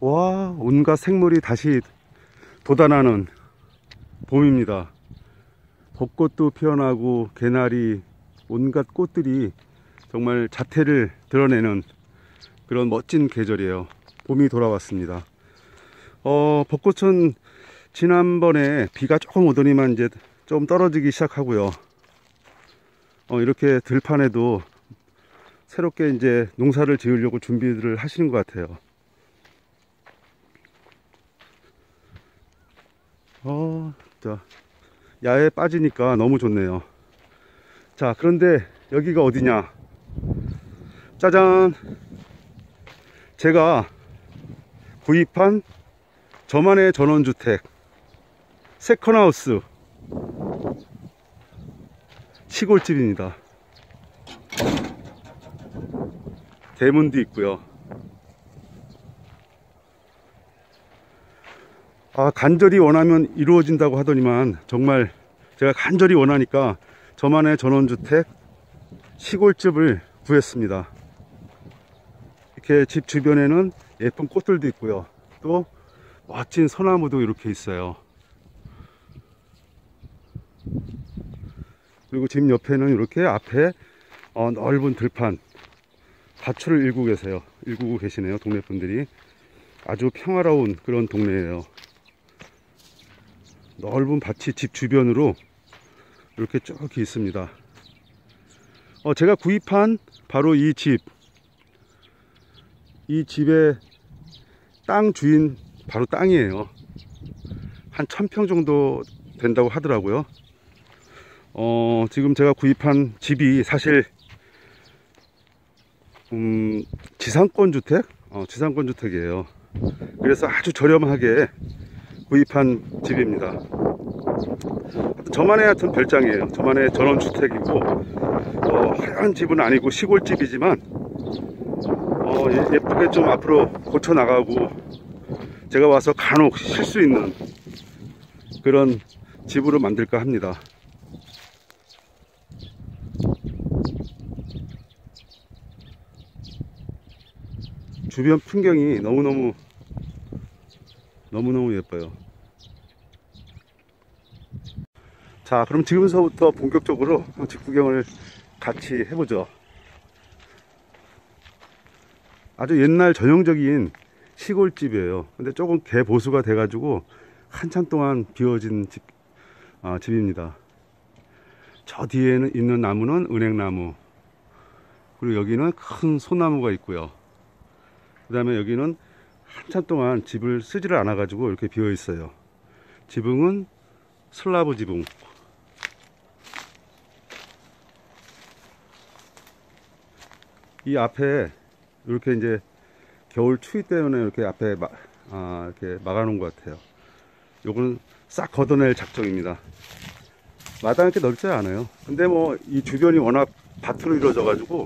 와, 온갖 생물이 다시 돋아나는 봄입니다. 벚꽃도 피어나고 개나리, 온갖 꽃들이 정말 자태를 드러내는 그런 멋진 계절이에요. 봄이 돌아왔습니다. 벚꽃은 지난번에 비가 조금 오더니만 이제 좀 떨어지기 시작하고요. 이렇게 들판에도 새롭게 이제 농사를 지으려고 준비를 하시는 것 같아요. 자, 야외에 빠지니까 너무 좋네요. 자, 그런데 여기가 어디냐? 짜잔! 제가 구입한 저만의 전원주택 세컨하우스 시골집입니다. 대문도 있고요. 간절히 원하면 이루어진다고 하더니만 정말 제가 간절히 원하니까 저만의 전원주택 시골집을 구했습니다. 이렇게 집 주변에는 예쁜 꽃들도 있고요. 또 멋진 소나무도 이렇게 있어요. 그리고 집 옆에는 이렇게 앞에 넓은 들판, 밭을 일구고 계시네요. 동네 분들이 아주 평화로운 그런 동네예요. 넓은 밭이 집 주변으로 이렇게 쭉 있습니다. 제가 구입한 바로 이 집의 땅 주인 바로 땅이에요. 한 1000평 정도 된다고 하더라고요. 지금 제가 구입한 집이 사실 지상권 주택이에요. 그래서 아주 저렴하게 구입한 집입니다. 저만의 하여튼 별장이에요. 저만의 전원주택이고 화려한 집은 아니고 시골집이지만 예쁘게 좀 앞으로 고쳐 나가고 제가 와서 간혹 쉴 수 있는 그런 집으로 만들까 합니다. 주변 풍경이 너무너무 예뻐요. 자, 그럼 지금서부터 본격적으로 집 구경을 같이 해보죠. 아주 옛날 전형적인 시골집이에요. 근데 조금 개보수가 돼 가지고 한참 동안 비워진 집입니다. 저 뒤에 있는 나무는 은행나무, 그리고 여기는 큰 소나무가 있고요. 그 다음에 여기는 한참 동안 집을 쓰지를 않아 가지고 이렇게 비어 있어요. 지붕은 슬라브 지붕. 이 앞에 이렇게 이제 겨울 추위 때문에 이렇게 앞에 이렇게 막아 놓은 것 같아요. 요거는 싹 걷어낼 작정입니다. 마당이 이렇게 넓지 않아요. 근데 뭐 이 주변이 워낙 밭으로 이루어져 가지고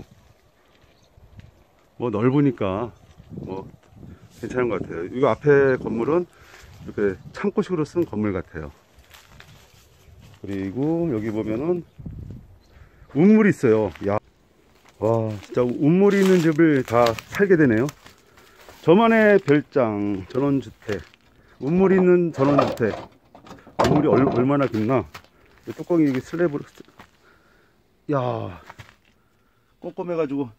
뭐 넓으니까 뭐 괜찮은 것 같아요. 이 앞에 건물은 이렇게 창고식으로 쓴 건물 같아요. 그리고 여기 보면은 운물이 있어요. 야, 와, 진짜 운물이 있는 집을 다 살게 되네요. 저만의 별장 전원주택, 운물이 있는 전원주택. 운물이 얼마나 깊나? 뚜껑이 여기 슬래브로, 야, 꼼꼼해가지고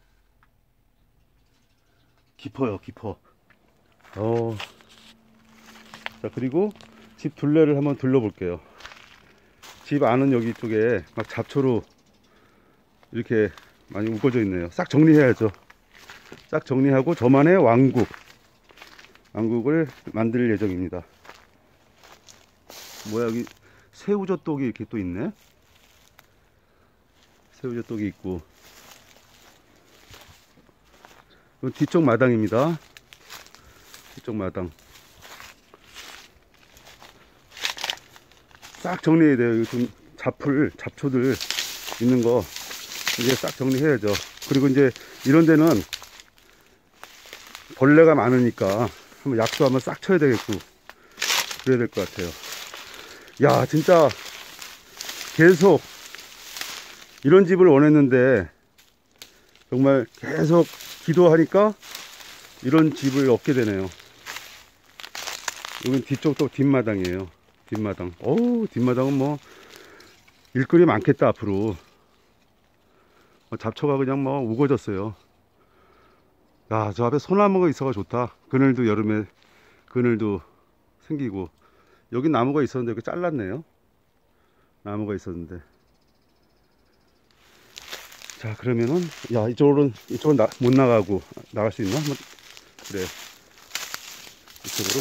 깊어요, 깊어. 자, 그리고 집 둘레를 한번 둘러볼게요. 집 안은 여기 쪽에 막 잡초로 이렇게 많이 우거져 있네요. 싹 정리해야죠. 싹 정리하고 저만의 왕국을 만들 예정입니다. 뭐야, 여기 새우젓독이 이렇게 또 있네. 새우젓독이 있고. 뒤쪽 마당입니다. 뒤쪽 마당 싹 정리해야 돼요. 좀 잡초들 있는 거 이제 싹 정리해야죠. 그리고 이제 이런 데는 벌레가 많으니까 한번 약도 한번 싹 쳐야 되겠고 그래야 될 것 같아요. 야, 진짜 계속 이런 집을 원했는데 정말 계속 기도하니까 이런 집을 얻게 되네요. 여긴 뒤쪽도 뒷마당이에요. 뒷마당. 어우, 뒷마당은 뭐 일거리 많겠다 앞으로. 잡초가 그냥 뭐 우거졌어요. 야, 저 앞에 소나무가 있어가 좋다. 그늘도 여름에 그늘도 생기고. 여기 나무가 있었는데 여기 잘랐네요. 나무가 있었는데. 자, 그러면은 야, 이쪽은 못 나가고 나갈 수 있나? 한번 그래. 이쪽으로.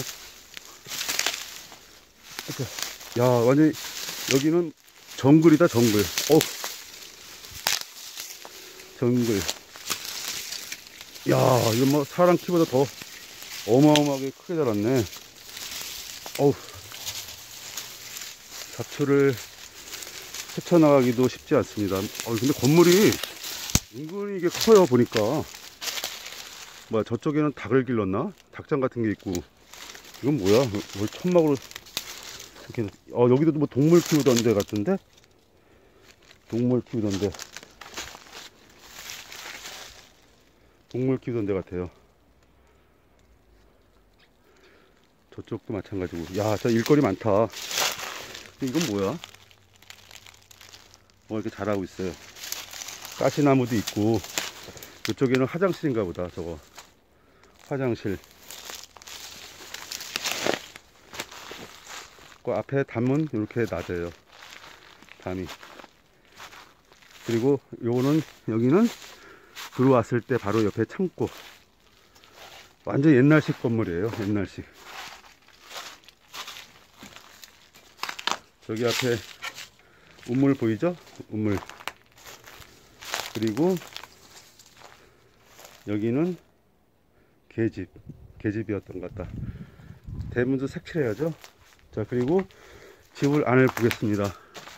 야, 완전 여기는 정글이다, 정글. 정글. 야, 이거 뭐 사람 키보다 더 어마어마하게 크게 자랐네. 어우, 잡초를 헤쳐나가기도 쉽지 않습니다. 근데 건물이 은근히 이게 커요, 보니까. 뭐야, 저쪽에는 닭을 길렀나? 닭장 같은 게 있고. 이건 뭐야? 뭘 천막으로 이렇게. 여기도 뭐 동물 키우던 데 같은데? 동물 키우던 데. 동물 키우던 데 같아요. 저쪽도 마찬가지고. 야, 저 일거리 많다. 이건 뭐야? 뭐 이렇게 자라고 있어요. 가시나무도 있고. 이쪽에는 화장실인가 보다, 저거. 화장실. 그 앞에 담은 이렇게 낮아요. 담이. 그리고 요거는, 여기는 들어왔을 때 바로 옆에 창고. 완전 옛날식 건물이에요. 옛날식. 저기 앞에 우물 보이죠? 우물. 그리고 여기는 계집이었던 것 같다. 대문도 색칠해야죠. 자, 그리고 집을 안을 보겠습니다.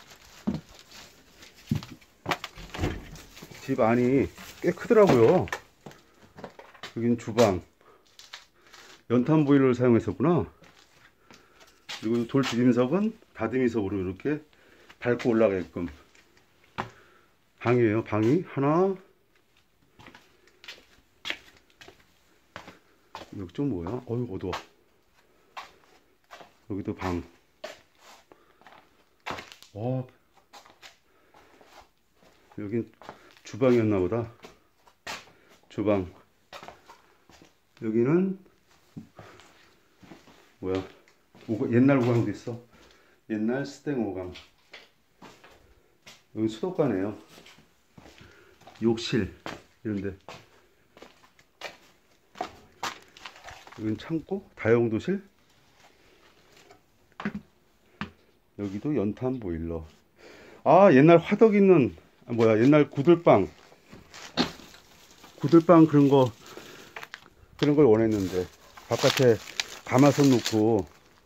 집 안이 꽤 크더라고요. 여긴 주방. 연탄 보일러를 사용했었구나. 그리고 돌 디딤석은 다듬이석으로 이렇게 밟고 올라가게끔. 방이에요. 방이 하나. 여기 좀 뭐야? 어휴, 어두워. 여기도 방. 여긴 주방이었나 보다. 주방. 여기는 뭐야? 옛날 오강도 있어. 옛날 스탱 오강. 여기 수도가네요. 욕실 이런데. 여긴 창고, 다용도실. 여기도 연탄 보일러. 옛날 화덕 있는, 옛날 구들방 그런 걸 원했는데, 바깥에 가마솥 놓고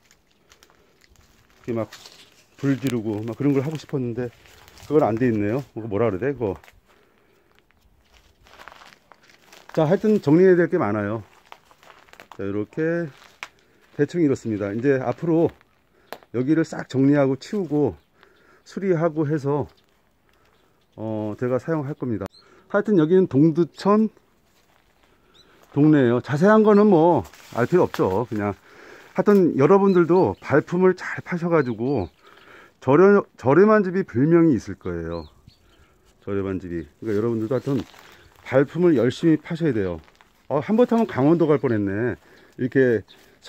이렇게 막 불 지르고 막 그런 걸 하고 싶었는데 그건 안 돼 있네요. 뭐라 그래 그거. 자, 하여튼 정리해야 될 게 많아요. 자, 이렇게 대충 이렇습니다. 이제 앞으로 여기를 싹 정리하고 치우고 수리하고 해서 제가 사용할 겁니다. 하여튼 여기는 동두천 동네예요. 자세한 거는 뭐 알 필요 없죠. 그냥 하여튼 여러분들도 발품을 잘 파셔가지고 저렴한 집이 분명히 있을 거예요. 저렴한 집이. 그러니까 여러분들도 하여튼 발품을 열심히 파셔야 돼요. 한번타면 강원도 갈 뻔했네. 이렇게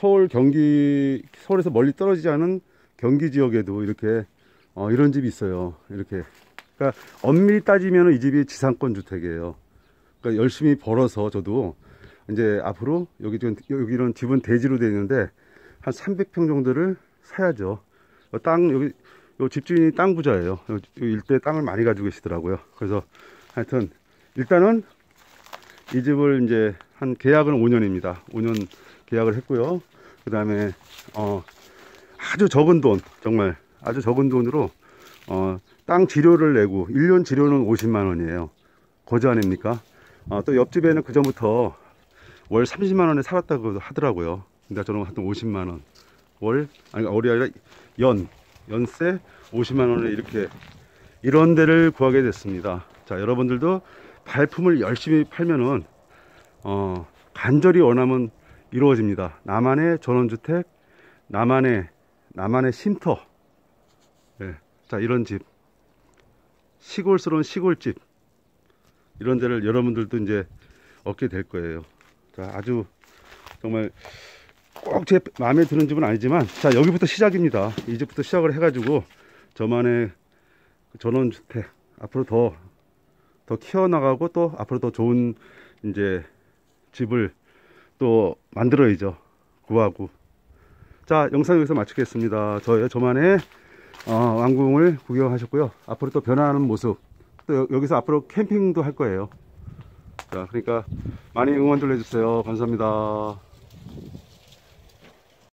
서울에서 멀리 떨어지지 않은 경기 지역에도 이렇게 이런 집이 있어요. 이렇게. 그러니까 엄밀히 따지면 이 집이 지상권 주택이에요. 그러니까 열심히 벌어서 저도 이제 앞으로 여기는 집은 대지로 되어 있는데 한 300평 정도를 사야죠. 여기 집주인이 땅 부자예요. 이 일대 땅을 많이 가지고 계시더라고요. 그래서 하여튼 일단은 이 집을 이제 한 계약은 5년입니다. 5년 계약을 했고요. 그 다음에 아주 적은 돈, 정말 아주 적은 돈으로 땅 지료를 내고 1년 지료는 50만 원이에요. 거저 아닙니까? 또 옆집에는 그 전부터 월 30만 원에 살았다고 하더라고요. 근데 저는 한 50만 원 월이 아니라 연세 50만 원에 이렇게 이런 데를 구하게 됐습니다. 자, 여러분들도 발품을 열심히 팔면은 간절히 원하면 이루어집니다. 나만의 전원주택, 나만의 쉼터. 예. 자, 이런 집, 시골스러운 시골집, 이런 데를 여러분들도 이제 얻게 될 거예요. 자, 아주 정말 꼭 제 마음에 드는 집은 아니지만, 자, 여기부터 시작입니다. 이 집부터 시작을 해가지고 저만의 전원주택 앞으로 더 키워나가고, 또 앞으로 더 좋은 이제 집을 또 만들어야죠. 구하고. 자, 영상 여기서 마치겠습니다. 저만의 왕궁을 구경하셨고요. 앞으로 또 변화하는 모습, 또 여기서 앞으로 캠핑도 할 거예요. 자, 그러니까 많이 응원 좀 해주세요. 감사합니다.